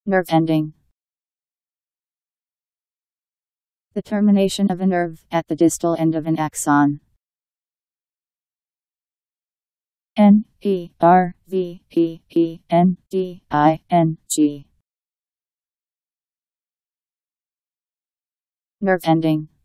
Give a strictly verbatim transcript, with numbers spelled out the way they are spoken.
Nerve ending. The termination of a nerve at the distal end of an axon. N E R V E E N D I N G. Nerve ending.